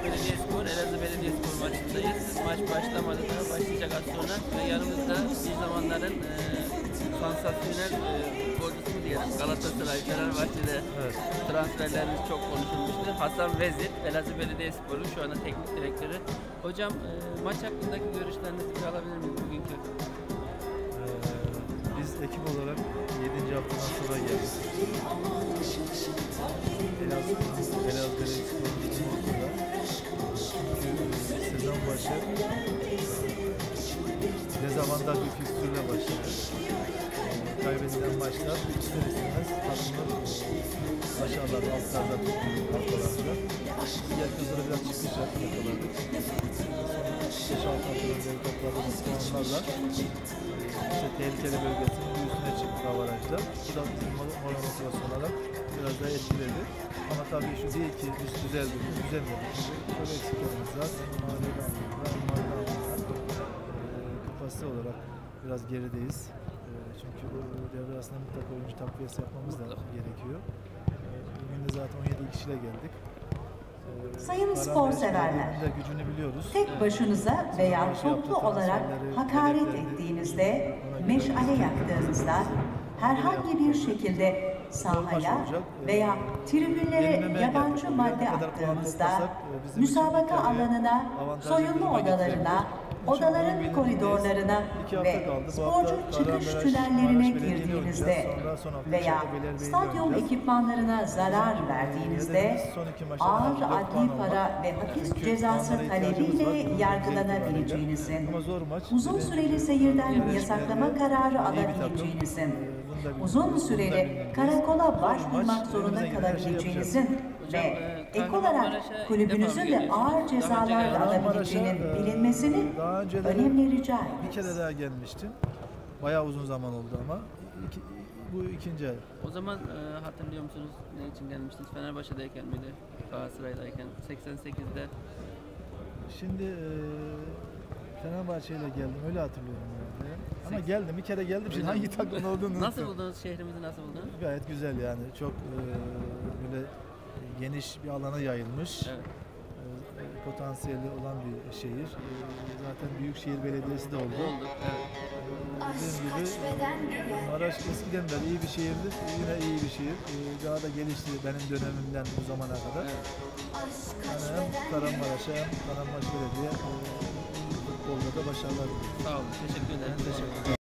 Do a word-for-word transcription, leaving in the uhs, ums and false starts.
Belediyespor, Elazığ Belediyespor maçındayız. Maç başlamadı da başlayacak az sonra ve yanımızda bir zamanların e, sansasyonel e, futbolcusu diyelim. Galatasaray, Fenerbahçe'de evet. Transferlerimiz çok konuşulmuştu. Hasan Vezir, Elazığ Belediyespor'un şu anda teknik direktörü. Hocam e, maç hakkındaki görüşlerinizi bir alabilir miyim bugünkü? Ee, biz ekip olarak yedinci haftadan sonra geldik. Elazığ, Elazığ Belediyespor'un için ortada. Çünkü sezon başı dezavantaj bir fikstürle başladı. Kaybedilen maçlar ister istemez takımın aşağılarda, altlarda tuttuğu haftalarda. Diğer kızlara biraz çıkış yakaladık. beş altı haftaları topladığımız puanlarla işte tehlikeli bölgesinin bir üstüne çıktık avarajda. Bu da bizim moral motivasyon olarak biraz daha etkiledi. Ama tabii şu değil ki üst düzeldi, düzelmedi. Çok eksiklerimiz var. Maliye anlamında, maliye anlamında kapasite olarak biraz gerideyiz. Çünkü devre arasında mutlaka oyuncu takviyesi yapmamız da gerekiyor. Bugün de zaten on yedi kişiyle geldik. Sayın spor severler, tek başınıza veya toplu olarak hakaret ettiğinizde, meşale yaktığınızda, herhangi bir şekilde sahaya veya tribünlere yabancı madde attığınızda, müsabaka alanına, soyunma odalarına, odaların koridorlarına ve sporcu çıkış tünellerine girdiğinizde veya stadyum ekipmanlarına zarar verdiğinizde ağır adli para ve hapis cezası talebiyle yargılanabileceğinizin, uzun süreli seyirden yasaklama kararı alabileceğinizin, uzun süreli karakola başvurmak zorunda kalabileceğinizin ve ek olarak kulübünüzün de ağır cezalar alabileceğinin bilinmesini önemli rica ediyoruz. Bir kere daha gelmiştim. Bayağı uzun zaman oldu ama iki, bu ikinci ay. O zaman e, hatırlıyor musunuz ne için gelmiştiniz? Fenerbahçe'deyken miydi? Galatasaray'dayken seksen sekizde. Şimdi e, Fenerbahçe ile geldim öyle hatırlıyorum yani. Ama geldim bir kere geldim. Şimdi hangi takımın olduğunu Nasıl buldunuz şehrimizi, nasıl buldunuz? Gayet güzel yani. Çok e, böyle geniş bir alana yayılmış. Evet. E, potansiyeli olan bir şehir. E, zaten Büyükşehir Belediyesi de oldu. Oldu. Evet. E, dediğim gibi Maraş eskiden beri iyi bir şehirdi. Yine iyi bir şehir. E, daha da gelişti benim dönemimden bu zamana kadar. Evet. Yani hem Kahramanmaraş'a hem Kahramanmaraş Belediye e, futbolda da başarılar diliyorum. Sağ olun. Teşekkür ederim. Ben teşekkür ederim.